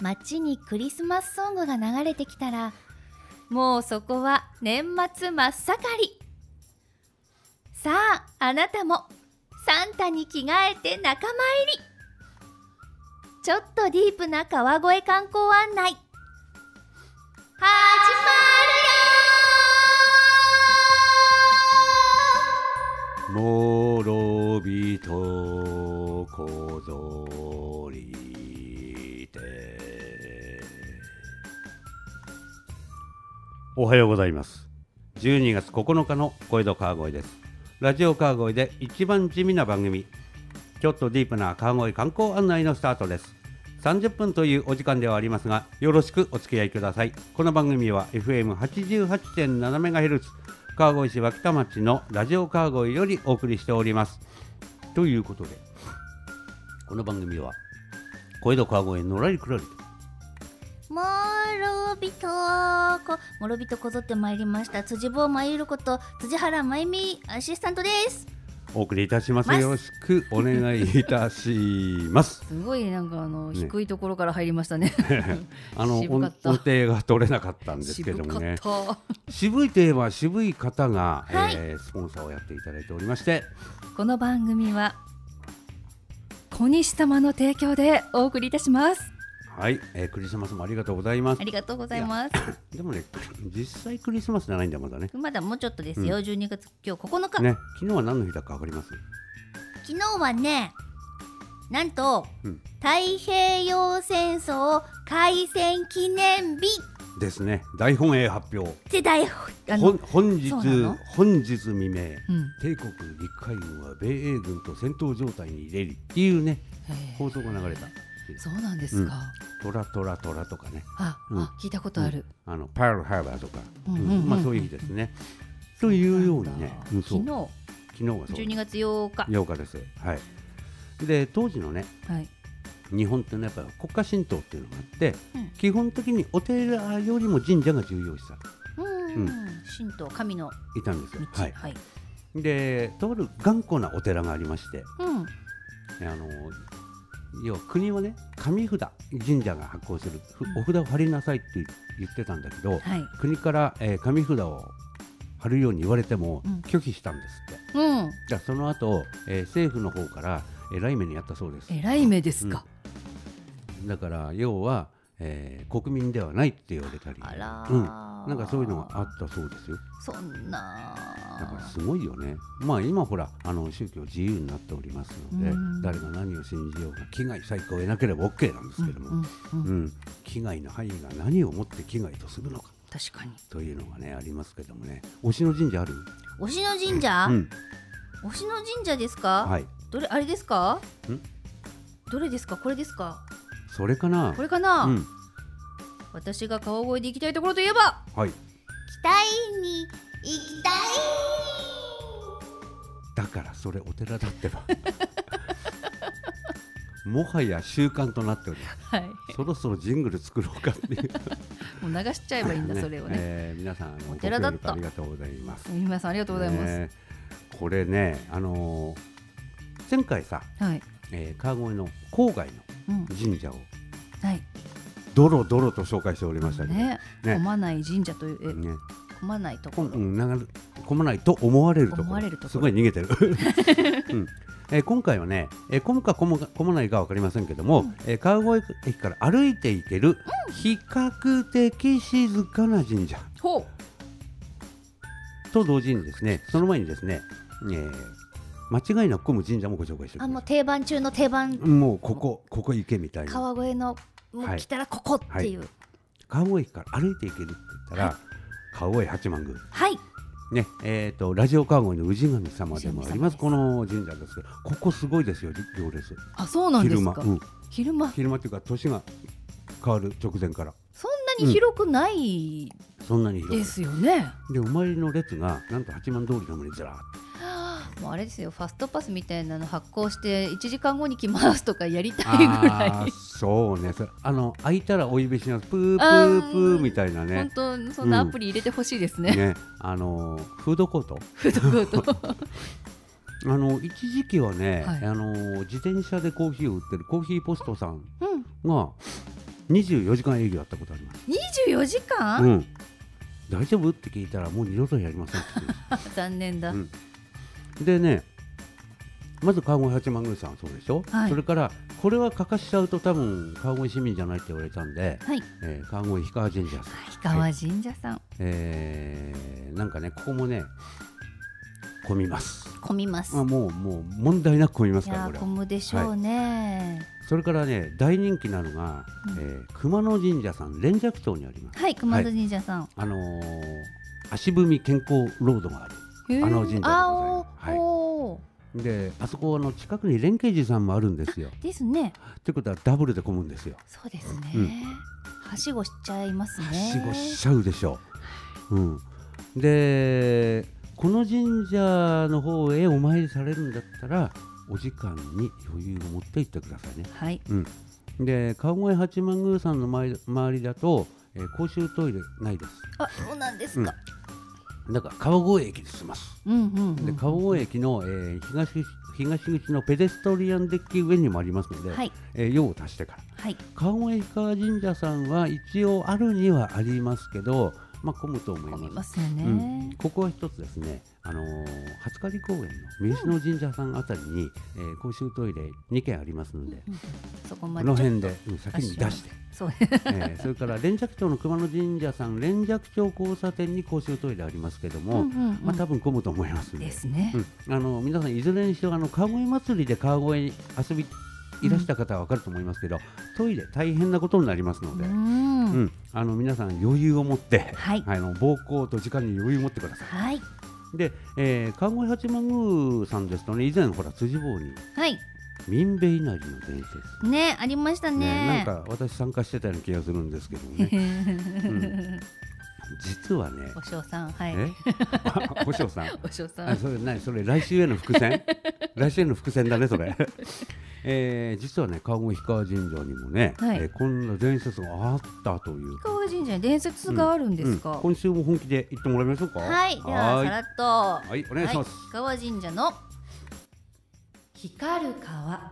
街にクリスマスソングが流れてきたら、もうそこは年末真っ盛り。さあ、あなたもサンタに着替えて仲間入り。ちょっとディープな川越観光案内始まるよ。 諸人こぞりて。おはようございます。12月9日の小江戸川越です。ラジオ川越で一番地味な番組、ちょっとディープな川越観光案内のスタートです。30分というお時間ではありますが、よろしくお付き合いください。この番組は FM88.7MHz 川越市脇田町のラジオ川越よりお送りしております。ということで、この番組は小江戸川越のらりくらりと諸人こぞってまいりました。辻坊まゆること辻原まゆみアシスタントです。 お送りいたします。よろしくお願いいたします。 すごいなんか低いところから入りましたね。 音程が取れなかったんですけどもね。渋いといえば渋い方が、スポンサーをやっていただいておりまして、 この番組は小西様の提供でお送りいたします。 はい、クリスマスもありがとうございます。 ありがとうございます。 でもね、実際クリスマスじゃないんだまだね。 まだもうちょっとですよ。12月今日9日、 ね。昨日は何の日だかわかります？ 昨日はね、なんと、太平洋戦争開戦記念日ですね。大本営発表で本日未明、帝国陸海軍は米英軍と戦闘状態に入れるっていうね、放送が流れた。 そうなんですか。 トラトラトラとかね。 聞いたことある。 パールハーバーとか、まあそういう日ですね。というようにね、 昨日はそう。 12月8日。 8日です。はい。で当時のね、日本ってねやっぱ国家神道っていうのがあって、基本的にお寺よりも神社が重要視された。 神道神のいたんですよ。 はい。 でとある頑固なお寺がありまして、要は国はね神札、神社が発行するお札を貼りなさいって言ってたんだけど、国から、神札を貼るように言われても拒否したんですって。じゃあその後、政府の方から偉い目にやったそうです。 偉い目ですか。 だから要は、国民ではないって言われたり、なんかそういうのがあったそうですよ。 そんなだからすごいよね。まあ今ほら宗教自由になっておりますので、誰が何を信じようが危害採行を得なければ OK なんですけども、危害の範囲が何をもって危害とするのか、 確かにというのがねありますけどもね。推しの神社ある？ 推しの神社？推しの神社ですか？ はい。 どれあれですか？どれですか？これですか？ それかな？ これかな？私が川越で行きたいところといえば、北に行きたい。 だからそれお寺だってばもはや習慣となっております。そろそろジングル作ろうかっていうもう流しちゃえばいいんだそれをね。 皆さんお寺だった。 ありがとうございます。 皆さんありがとうございます。 これね前回さ、川越の郊外の神社をドロドロと紹介しておりましたけどね。 混まない神社という混まないところ、 混まないと思われるところ、すごい逃げてる今回はね、混むか混まないか分かりませんけども、川越駅から歩いて行ける比較的静かな神社と同時にですね、その前にですね、間違いなく混む神社もご紹介しております。 もう定番中の定番、 もうここ行けみたいな。 川越のもう来たらここっていう、 川越駅から歩いて行けるって言ったら、川越八幡宮、ね、ラジオ川越の氏神様でもありますこの神社ですけど、ここすごいですよ、行列。 そうなんですか。昼間っていうか年が変わる直前からそんなに広くないですよね。 でお参りの列がなんと八幡通りの上にずらーっと。 もうあれですよ、ファストパスみたいなの発行して1時間後に来ますとかやりたいぐらい。 そうね、開いたらお呼びします、プープープーみたいなね。 本当そんなアプリ入れてほしいですね。 フードコート一時期はね、自転車でコーヒーを売ってるコーヒーポストさんが、 24時間営業やったことあります。 24時間？ うん。大丈夫って聞いたらもう二度とやりませんって残念だ、 でね、まず川越八幡宮さんそうでしょ、それからこれは欠かしちゃうと多分川越市民じゃないって言われたんで、川越氷川神社さん、 氷川神社さん、 なんかねここもね混みます。 混みます。 もう問題なく混みますから。これ混むでしょうね。 それからね大人気なのが、熊野神社さん、連雀町にあります。 はい、熊野神社さん、 足踏み健康ロードがある神社でございます。であそこ近くに蓮華寺さんもあるんですよ。 ですね。 ということはダブルで混むんですよ。 そうですね、はしごしちゃいますね。はしごしちゃうでしょう、でこの神社の方へお参りされるんだったらお時間に余裕を持って行ってくださいね。 はい、 で川越八幡宮さんの周りだと、公衆トイレないです。 あ、そうなんですか。 だから川越駅で済ます。で川越駅の、東口のペデストリアンデッキ上にもありますので、用を足してから、川越氷川神社さんは一応あるにはありますけど、混むと思います。 混みますよね。 ここは一つですね、廿日公園の三好の神社さんあたりに、公衆トイレ2軒ありますので、 そこまでこの辺で先に出して、それから連雀町の熊野神社さん、連雀町交差点に公衆トイレありますけども、多分混むと思いますので、 ですね。 皆さんいずれにしろ川越祭りで川越に遊びいらした方は分かると思いますけど、トイレ大変なことになりますので、皆さん余裕を持って、膀胱と時間に余裕を持ってください。で、川越八幡宮さんですとね、以前ほら辻坊に、民兵稲荷の伝説ねありましたね。 なんか私参加してたような気がするんですけどね。実はね、 お嬢さん、 お嬢さん、 お嬢さん、 それ来週への伏線来週への伏線だねそれ。実はね川越氷川神社にもね、こんな伝説があったという。 氷川神社に伝説があるんですか。 今週も本気で行ってもらいましょうか。 はい、ではさらっと、 お願いします。 氷川神社の光る川。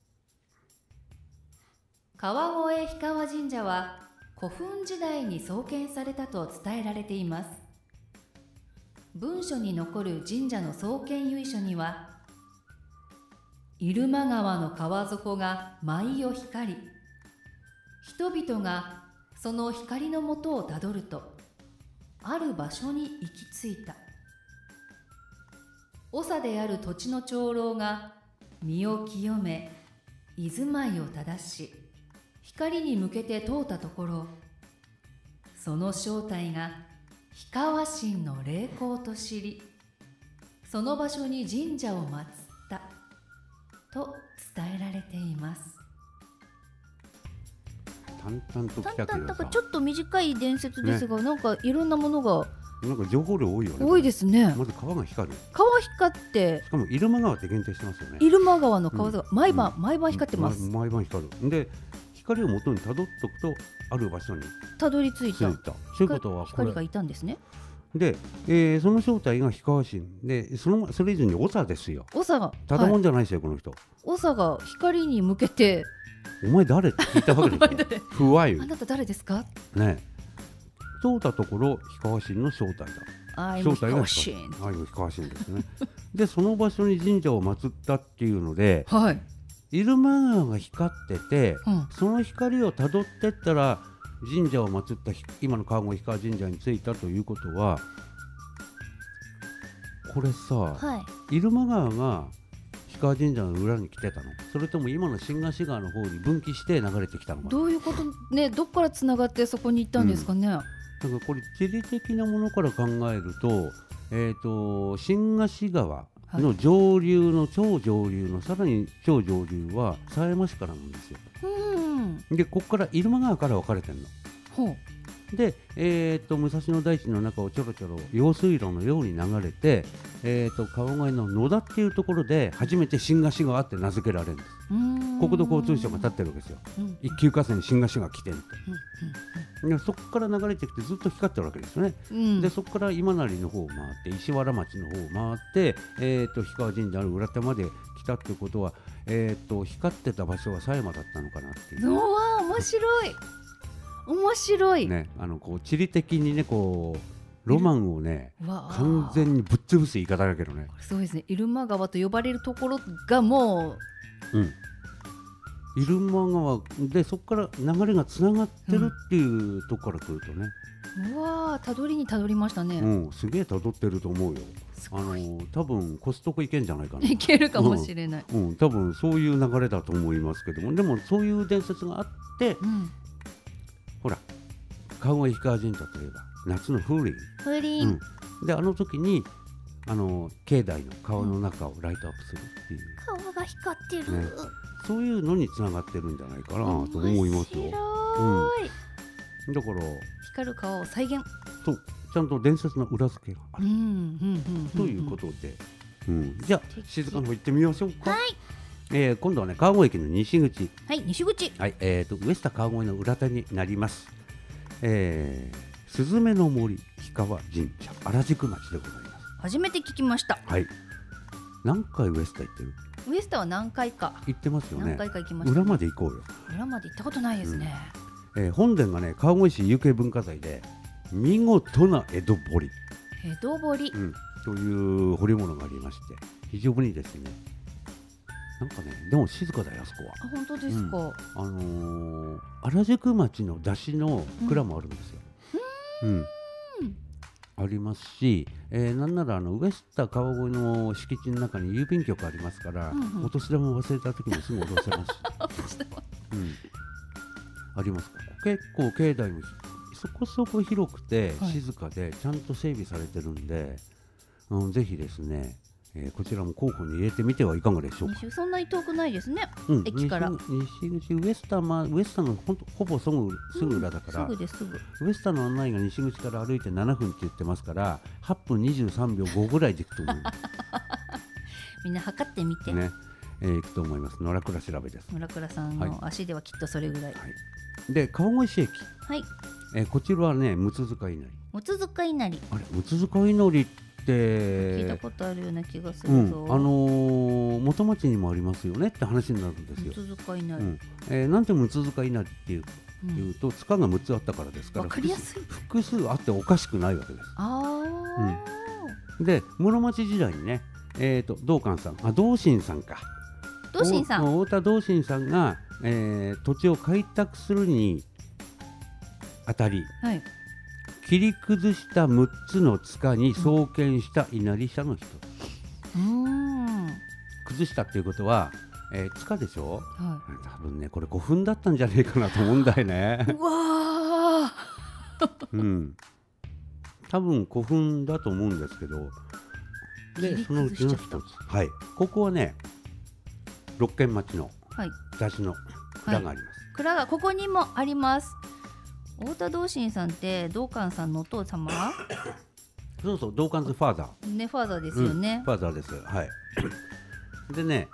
川越氷川神社は古墳時代に創建されたと伝えられています。文書に残る神社の創建由緒には、入間川の川底が舞を光り、人々がその光のもとをたどるとある場所に行き着いた。長である土地の長老が身を清め居住まいを正し、光に向けて通ったところ、その正体が氷川神の霊光と知り、その場所に神社を祀ったと伝えられています。 淡々と来たけどさ、 ちょっと短い伝説ですが、なんかいろんなものがなんか情報量多いよね。 多いですね。 まず川が光る。 川光って、 しかも入間川って限定してますよね。 入間川の川が毎晩光ってます。 毎晩光る。で光を元にたどっておくとある場所にたどり着いた。 そういうことは光がいたんですね。 で、その正体が氷川神で、それ以上に長ですよ。 長がただもんじゃないですよ、この人。 長が光に向けて、 お前誰って聞いたわけですよ。不和よ。 あなた誰ですかね。通ったところ氷川神の正体だ。 正体が氷川神ですね。でその場所に神社を祀ったっていうので、入間川が光ってて、その光をたどってったら神社を祀った今の川越氷川神社に着いたということは、これさ、入間川が氷川神社の裏に来てたの？それとも今の新河岸川の方に分岐して流れてきたのかな？ どういうことね、どっからつながってそこに行ったんですかね。 だからこれ地理的なものから考えると、新河岸川の上流の超上流のさらに超上流は狭山市からなんですよ。でここから入間川から分かれてるの。で、武蔵野大地の中をちょろちょろ用水路のように流れて、川越の野田っていうところで初めて新河岸川って名付けられるんです。国土交通省が立ってるわけですよ。一級河川に新河岸川来てるって。そこから流れてきてずっと光ってるわけですよね。でそこから今成の方を回って石原町の方を回って、氷川神社の裏手まで来たってことは、光ってた場所は狭山だったのかなっていう。 うわー面白い。 面白いね、こう地理的にねこうロマンをね完全にぶっ潰す言い方だけどね。 すごいですね。入間川と呼ばれるところがもう、入間川でそこから流れがつながってるっていうところから来るとね、 うわー、たどりにたどりましたね。 すげえたどってると思うよ。多分コストコ行けんじゃないかな。 行けるかもしれない。 多分そういう流れだと思いますけども、でもそういう伝説があって、ほら川越氷川神社といえば夏の風鈴、で時に境内の川の中をライトアップするっていう、 川が光ってる、 ね、そういうのにつながってるんじゃないかなと思いますよ。だから光る川を再現、 そうちゃんと伝説の裏付けがあるということで、じゃあ静かの方行ってみましょうか。 はい。 今度はね川越駅の西口、 西口、 ウエスタ川越の裏手になります。すずめの森氷川神社原宿町でございます。 初めて聞きました。 はい。何回ウエスタ行ってる？ ウエスタは何回か行ってますよね。 何回か行きました。 裏まで行こうよ。 裏まで行ったことないですね。 本殿がね川越市有形文化財で見事な江戸堀、という彫り物がありまして、非常にですね、なんかねでも静かだよあそこは。 あ、本当ですか。 原宿町の出汁の蔵もあるんですよ。ありますし、なんならウエスタ川越の敷地の中に郵便局ありますから、お年玉忘れた時もすぐ下ろせますしあります。結構境内もそこそこ広くて静かでちゃんと整備されてるんで、ぜひですね、こちらも候補に入れてみてはいかがでしょうか。 そんなに遠くないですね、駅から。 西口ウエスタのほぼすぐ裏だから、ウエスタの案内が西口から歩いて7分って言ってますから、8分23秒5ぐらいで行くと思うみんな測ってみてね、行くと思います。野良倉調べです。 野良倉さんの足ではきっとそれぐらい。 で川越市駅、こちらはね六塚稲荷。 六塚稲荷、 あれ六塚稲荷って聞いたことあるような気がするぞ。 元町にもありますよねって話になるんですよ。 六塚稲荷、 なんで六塚稲荷っていうと、塚が6つあったからですから、複数あっておかしくないわけです。で室町時代にね、道灌さん、道心さんか、 道心さん、 太田道心さんが、土地を開拓するにあたり、切り崩した6つの塚に創建した稲荷社の一つ。崩したっていうことは、塚でしょ、多分ねこれ古墳だったんじゃねえかなと思うんだよね。 うわ多分古墳だと思うんですけど、でそのうちの一つ、ここはね六軒町の出汁の蔵があります。 蔵がここにもあります。太田道心さんって道灌さんのお父様？ そうそう、道灌ズファーザーね、ファーザーですよね。 ファーザーです。でね、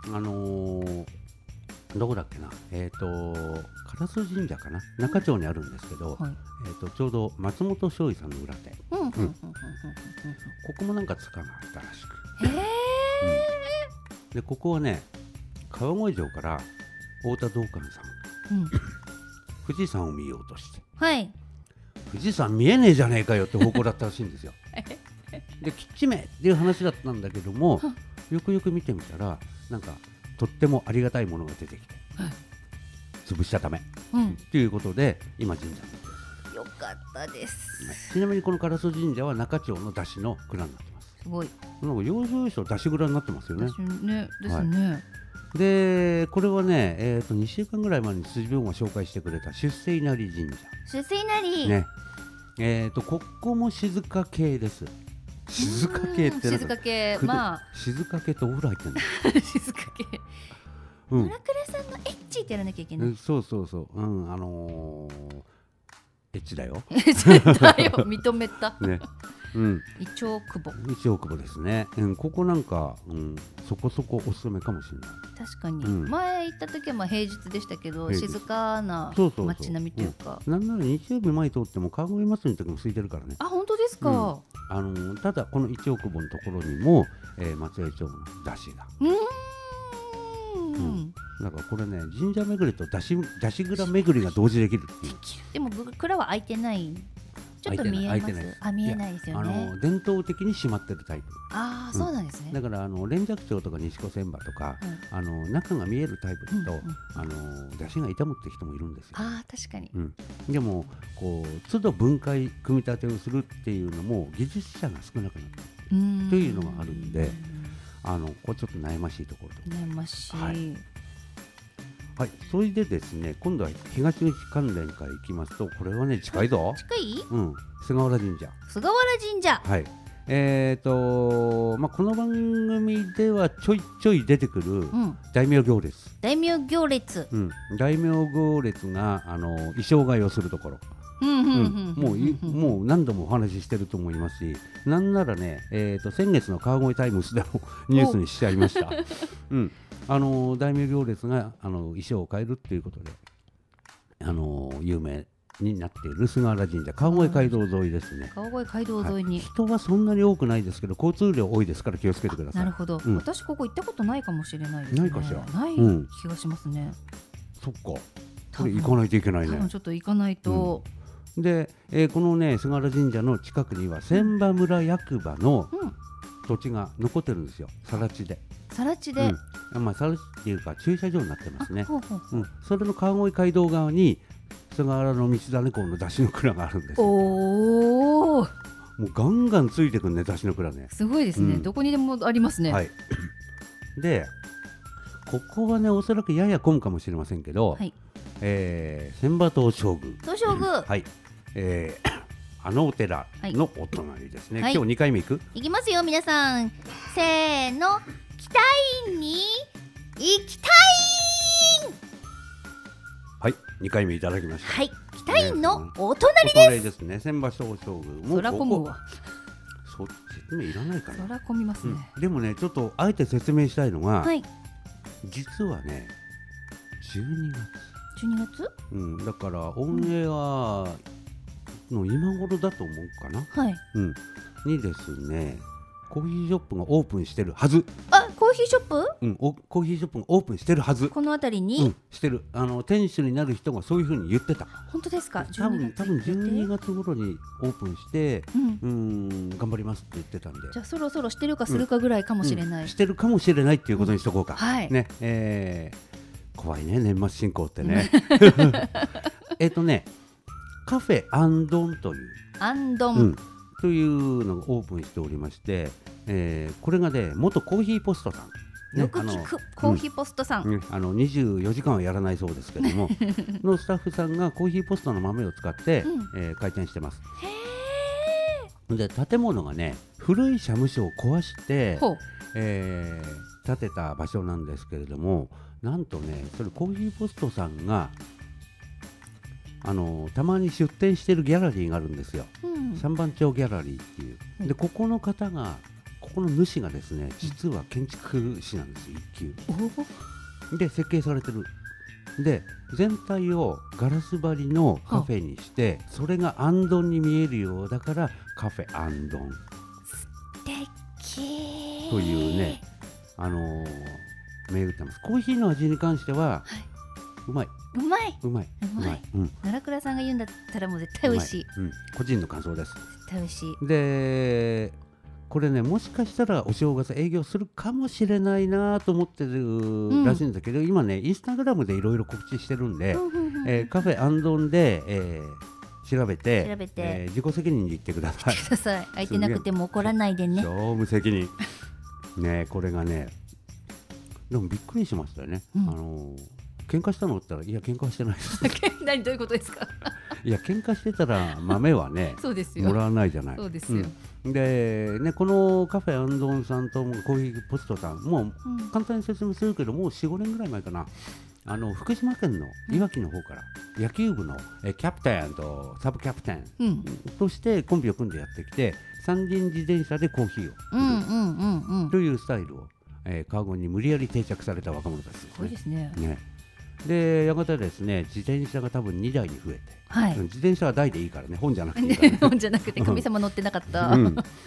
どこだっけな、烏神社かな、中町にあるんですけど、ちょうど松本醤油さんの裏手、ここもなんか塚があったらしく、でここはね川越城から太田道灌さん、富士山を見ようとして、富士山見えねえじゃねえかよって方向だったらしいんですよ。できっちめっていう話だったんだけども、よくよく見てみたらなんかとってもありがたいものが出てきて、潰しちゃダメ、ということで今神社になってます。 よかったです。 ちなみにこの烏神社は中町の出汁の蔵になってます。 すごい。 なんか要所要所出汁蔵になってますよね。 ですね。 でこれはね、2週間ぐらい前に辻病が紹介してくれた出世稲荷神社。 出世稲荷。 ね。ここも静か系です。静か系って静か系、 静か系ってお風呂入ってんの。 静か系。村倉さんのエッチってやらなきゃいけない。 そうそうそう。エッチだよ。 認めた。 ね。 イチョウクボ。 イチョウクボですね。ここなんか、そこそこおすすめかもしれない。 確かに。前行った時は平日でしたけど、静かな街並みというか。 なんなら日曜日前通っても川越祭りの時も空いてるからね。 あ、本当ですか。 ただこのイチョウクボのところにも松江町の出汁が。 だからこれね、神社巡りとだし蔵巡りが同時できるっていう。 でも蔵は開いてない。ちょっと見えます。見えないですよね。 伝統的に閉まってるタイプ。 ああ、そうなんですね。 だから連雀町とか西小千葉とか、中が見えるタイプだと出汁が傷むって人もいるんですよ。 ああ、確かに。 でもこう都度分解組み立てをするっていうのも技術者が少なくなってるというのがあるんで、これちょっと悩ましいところと。 悩ましい。 はい、それでですね、今度は東口関連からいきますと、これはね、近いぞ。 近い？ 菅原神社。 菅原神社。 はい。この番組ではちょいちょい出てくる大名行列。 大名行列。 大名行列が衣装替えをするところ。もう何度もお話ししてると思いますし、なんならね、先月の川越タイムズでもニュースにしちゃいました。大名行列が衣装を変えるっていうことで有名になっている菅原神社、川越街道沿いですね。 川越街道沿いに、 人はそんなに多くないですけど交通量多いですから気をつけてください。 なるほど、私ここ行ったことないかもしれないですね。 ないかしら。 ない気がしますね。 そっか、これ行かないといけないね。 多分ちょっと行かないと。 で、このね菅原神社の近くには千葉村役場の土地が残ってるんですよ。更地で。 更地で、 更地っていうか駐車場になってますね。それの川越街道側に菅原の道種港の出汁の蔵があるんですよ。もうガンガンついてくるね、出汁の蔵ね。 すごいですね、どこにでもありますね。 でここはねおそらくやや混むかもしれませんけど、千葉東照宮、お寺のお隣ですね。今日2回目行きますよ皆さん。せーの、北院に行きたい。 はい、2回目いただきました。 北院のお隣ですね。千葉東照宮。 そら混むわ。 説明いらないかな。 そら混みますね。 でもね、ちょっとあえて説明したいのが、実はね12月、だからオンエアの今頃だと思うかな、にですね、コーヒーショップがオープンしてるはず。 コーヒーショップ？ コーヒーショップがオープンしてるはず。 この辺りに、 してる。店主になる人がそういうふうに言ってた。 本当ですか？ 多分12月頃にオープンして、頑張りますって言ってたんで。 じゃあそろそろしてるかするかぐらいかもしれない。 してるかもしれないっていうことにしとこうか。ね、怖いね、年末進行ってね。カフェアンドンというというのがオープンしておりまして、これがね元コーヒーポストさん、 よく聞くコーヒーポストさん、 24時間はやらないそうですけどものスタッフさんがコーヒーポストの豆を使って、開店してます。で建物がね古い社務所を壊して、建てた場所なんですけれども、なんとねそれコーヒーポストさんがたまに出店しているギャラリーがあるんですよ。三番町ギャラリーっていう。でここの主がですね、実は建築士なんですよ、一級で設計されてる。で全体をガラス張りのカフェにして、それがあんどんに見えるようだからカフェあんどん素敵というね銘打ってます。コーヒーの味に関しては、うまい。 奈良倉さんが言うんだったらもう絶対美味しい。 個人の感想です。 絶対美味しい。 でこれねもしかしたらお正月営業するかもしれないなと思ってるらしいんだけど、今ねインスタグラムでいろいろ告知してるんで、カフェアンドンで、調べて、自己責任に言ってください。 相手なくても怒らないでね。 超無責任ね。これがねでもびっくりしましたよね。喧嘩したのって言ったら、いや喧嘩はしてないです何どういうことですか？ いや喧嘩してたら豆はねそうですよ、 もらわないじゃない。 そうですよ、 でね、このカフェアンドンさんとコーヒーポストさんもう簡単に説明するけど、もう 4,5 年ぐらい前かな、福島県のいわきの方から野球部のキャプテンとサブキャプテンとしてコンビを組んでやってきて、三輪自転車でコーヒーを売るというスタイルを川越に無理やり定着された若者たちですね。 すごいですね。 でやがてですね自転車が多分2台に増えて、自転車は台でいいからね、本じゃなくていいからね本じゃなくて神様乗ってなかった、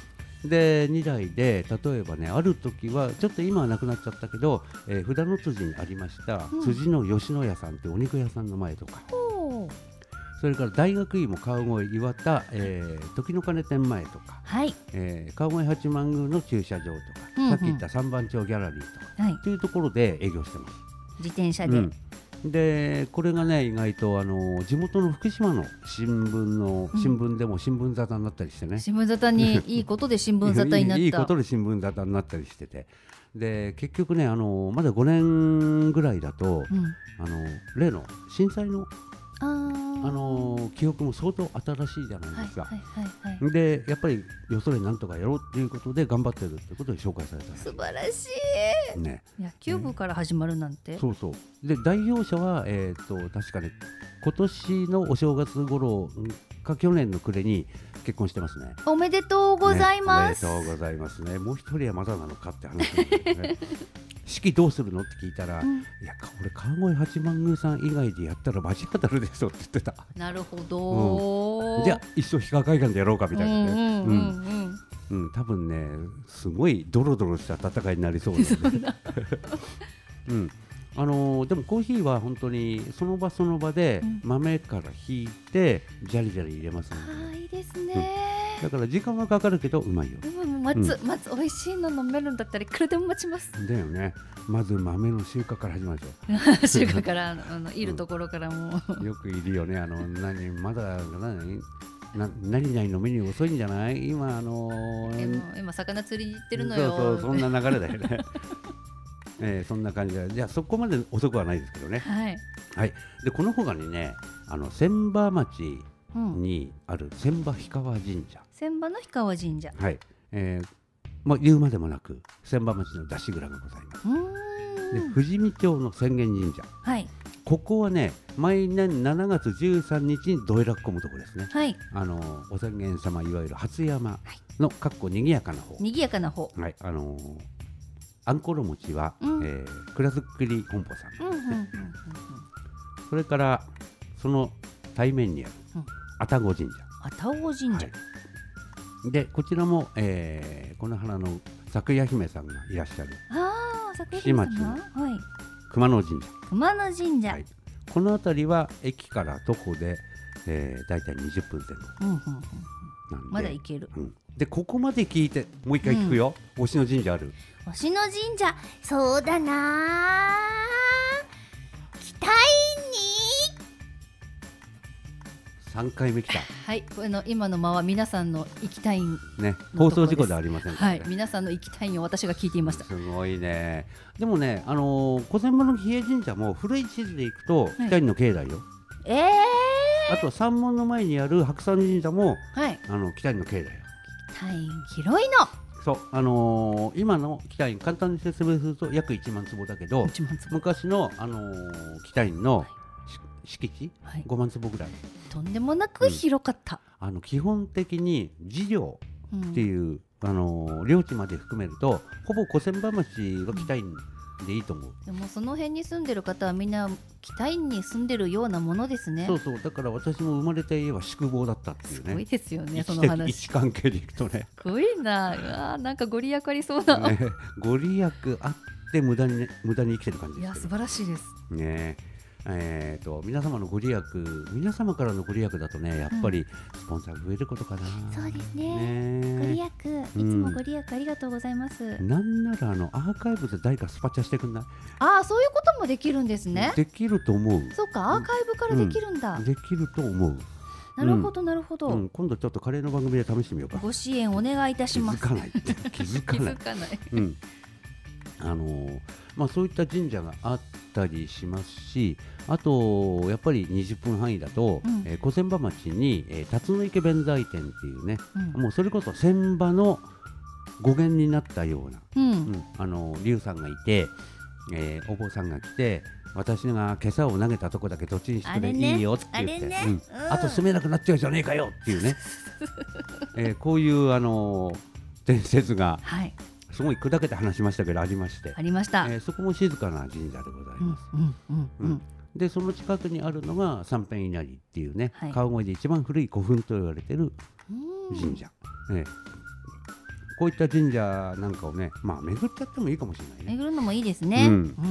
で2代で例えばね、ある時はちょっと今はなくなっちゃったけど、札の辻にありました、辻の吉野家さんってお肉屋さんの前とか、それから大学院も川越岩田、時の鐘店前とか、 はい、 川越八幡宮の駐車場とか、さっき言った三番町ギャラリーとか、というところで営業してます。 自転車で、 でこれがね、意外と地元の福島の新聞でも新聞沙汰になったりしてね、 新聞沙汰にいいことで新聞沙汰になったいいことで新聞沙汰になったりしてて、で結局ね、まだ5年ぐらいだと、例の震災の記憶も相当新しいじゃないですか。でやっぱりよそでなんとかやろうっていうことで頑張ってるってことで紹介された。 素晴らしい、 ね、 野球部から始まるなんて、 そうそうで代表者は、確かね、今年のお正月頃か去年の暮れに結婚してますね。 おめでとうございます、 ね、おめでとうございますね。もう一人はまだなのかって話なんですね。式どうするのって聞いたら、いや俺川越八幡宮さん以外でやったら間違当たるでしょって言ってた。 なるほど、 じゃあ一生氷川会館でやろうかみたいなね。多分ね、すごいドロドロした戦いになりそうですね。でもコーヒーは本当にその場その場で豆からひいてジャリジャリ入れますので、 いいですね、 だから時間はかかるけどうまいよ。 待つ美味しいの飲めるんだったらいくらでも待ちます。 だよね。まず豆の収穫から始まるでしょ。収穫からいるところからもよくいるよね。まだ何々のメニュー遅いんじゃない？今今魚釣りに行ってるのよ。 そうそんな流れだよね。そんな感じで、じゃあそこまで遅くはないですけどね。はい。でこの他にね、千葉町にある千葉氷川神社。 千葉の氷川神社。 はい。言うまでもなく千葉町の出し蔵がございます。で富士見町の浅間神社。はい。ここはね、毎年7月13日にどえらっこむとこですね。はい。お浅間様、いわゆる初山のかっこにぎやかな方。 にぎやかな方。 はい。あんころ餅は、蔵造り本舗さん。それからその対面にある愛宕神社。 愛宕神社。 でこちらも、この花の咲夜姫さんがいらっしゃる岸町の熊野神社。 熊野神社、 この辺りは駅から徒歩で、だいたい20分前後、 まだ行ける、 でここまで聞いてもう一回聞くよ。推しの神社ある？ 推しの神社、そうだな、北院に 3回目来た。 はい、今の間は皆さんの行きたいね、放送事故ではありませんからね。 はい、皆さんの行きたいを私が聞いていました。 すごいね。でもね、小仙場の比叡神社も古い地図で行くと北院の境内よ。あと山門の前にある白山神社も、北院の境内よ。 北院広いの。 そう、今の北院簡単に説明すると約1万坪だけど、昔の、北院の敷地、5万坪ぐらい。 とんでもなく広かった。 基本的に事業っていう、領地まで含めるとほぼ小仙場町は北院でいいと思う。 でもその辺に住んでる方はみんな北院に住んでるようなものですね。 そうそう、だから私も生まれた家は宿坊だったっていうね。 すごいですよね、その話。 位置関係でいくとね。 すごいな、なんかご利益ありそうな、 ご利益あって無駄に生きてる感じです。 いや素晴らしいですね。皆様のご利益、皆様からのご利益だとね、やっぱりスポンサー増えることかな。 そうですね。ご利益、いつもご利益ありがとうございます。 なんならアーカイブで誰かスパチャしてくんない？ そういうこともできるんですね。 できると思う。 そうか、アーカイブからできるんだ。 できると思う。 なるほどなるほど。 今度ちょっとカレーの番組で試してみようか。 ご支援お願いいたします。 気づかない。気づかない。そういった神社があったりしますし、あとやっぱり20分範囲だと、小仙場町に、辰野池弁財天っていうね、もうそれこそ船場の語源になったような、龍さんがいて、お坊さんが来て、私が今朝を投げたとこだけどっちにしてくれ、いいよって言って、あと住めなくなっちゃうじゃねえかよっていうね、こういう伝説が、すごい砕けて話しましたけどありまして、そこも静かな神社でございます。でその近くにあるのが三辺稲荷っていうね、川越で一番古い古墳と言われている神社。 こういった神社なんかをね、まあ巡っちゃってもいいかもしれないね。 巡るのもいいですね。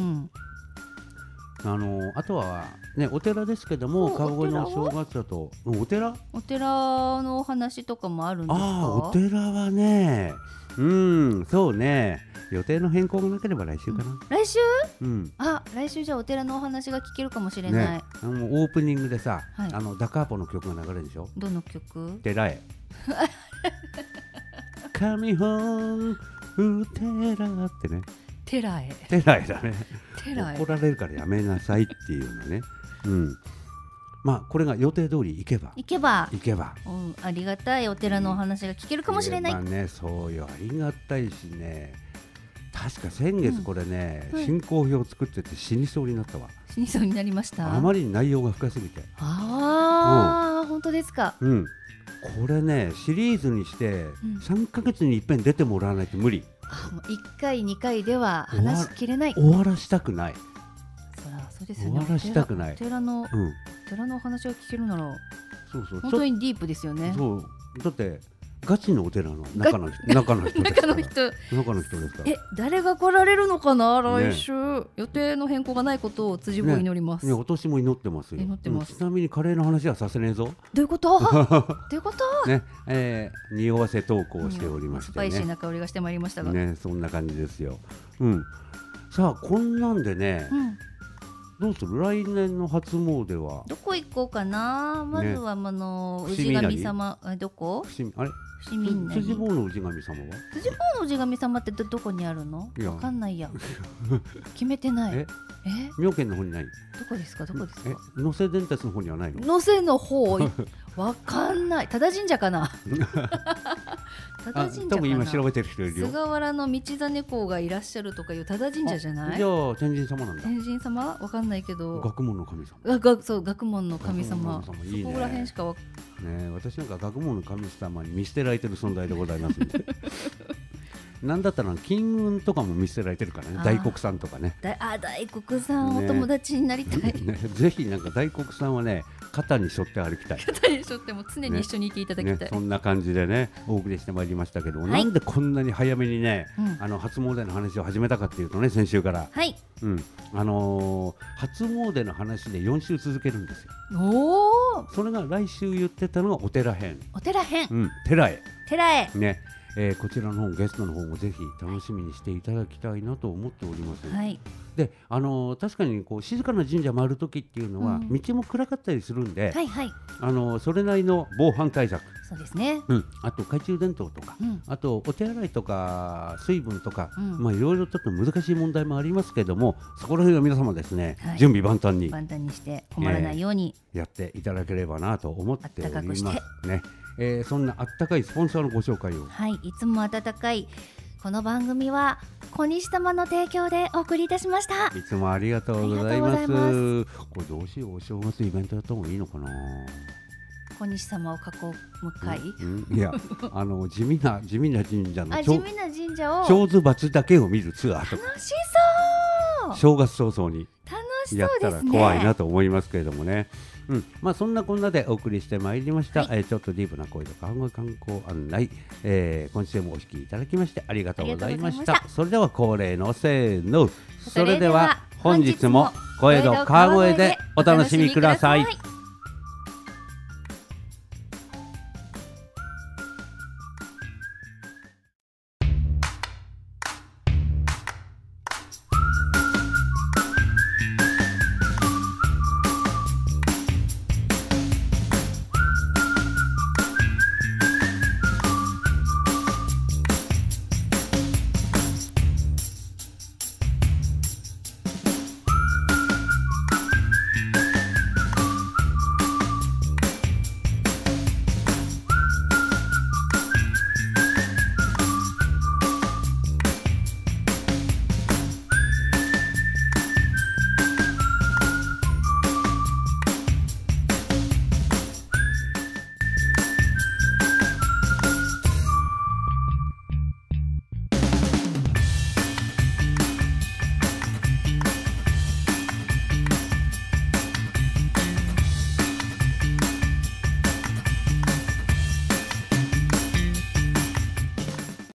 あとはね、お寺ですけども、川越の正月だとお寺のお話とかもあるんですか？ お寺はね、そうね、予定の変更がなければ来週かな。 来週？来週じゃあお寺のお話が聞けるかもしれない。 オープニングでさ、ダカーポの曲が流れるでしょ。 どの曲？ 寺へ上本お寺ってね。 寺へだね。怒られるからやめなさいっていうのね。まあこれが予定通り行けば、 ありがたいお寺のお話が聞けるかもしれない。 そうよ、ありがたいしね。確か先月これね、進行表を作ってて死にそうになったわ。 死にそうになりました。 あまりに内容が深すぎて。 本当ですか。 これね、シリーズにして3ヶ月に一遍出てもらわないと無理。 1回2回では話しきれない。 終わらしたくない。 そうですよね。 終わらしたくない。 寺のお話が聞けるなら本当にディープですよね。 だってガチのお寺の中の人ですから。中の人ですから。 誰が来られるのかな来週。予定の変更がないことを辻坊祈ります。 お年も祈ってますよ。ちなみにカレーの話はさせねえぞ。 どういうことね、匂わせ投稿しておりましてね。スパイシーな香りがしてまいりましたがね、そんな感じですよ。さあこんなんでね、どうする？来年の初詣はどこ行こうかな。まずは氏神様、どこ？ 辻坊の氏神様は？ 辻坊の氏神様ってどこにあるの？わかんないや。決めてない。 妙見の方にない？ どこですか？ 能勢電鉄の方にはないの？ 能勢の方わかんない。多田神社かな。 多分今調べてる人いるよ。 菅原の道真公がいらっしゃるとかいう多田神社じゃない？ じゃあ天神様なんだ。 天神様わかんないけど。 学問の神様。 そう、学問の神様。そこら辺しか私なんか学問の神様に見捨てられてる存在でございますんで。なんだったら金運とかも見捨てられてるからね。大黒さんとかね。 大黒さんお友達になりたい。 ぜひなんか大黒さんはね、肩に背負って歩きたい。 肩に背負っても常に一緒にいていただきたい。 そんな感じでねお送りしてまいりましたけど、なんでこんなに早めにね、初詣の話を始めたかっていうとね、先週から、初詣の話で4週続けるんですよ。それが来週言ってたのがお寺編。寺へね。こちらの方ゲストの方もぜひ楽しみにしていただきたいなと思っております。で、確かにこう静かな神社回る時っていうのは、道も暗かったりするんで、それなりの防犯対策、 そうですね、 あと懐中電灯とか、あとお手洗いとか水分とか、いろいろちょっと難しい問題もありますけども、そこら辺は皆様ですね、準備万端にして困らないように、 やっていただければなと思っておりますね。そんなあったかいスポンサーのご紹介を。 いつも温かいこの番組は小西様の提供でお送りいたしました。 いつもありがとうございます。これどうしよう、お正月イベントやった方がいいのかな。 小西様を囲む会、 いや地味な神社の地味な神社を正月罰だけを見るツアーとか、 楽しそう。 正月早々に楽しやったそうですね。 ら怖いなと思いますけれどもね。そんなこんなでお送りしてまいりました、ちょっとディープな声と川越観光案内、今週もお聞きいただきましてありがとうございました。それでは恒例のせーの、それでは本日も小江戸川越でお楽しみください。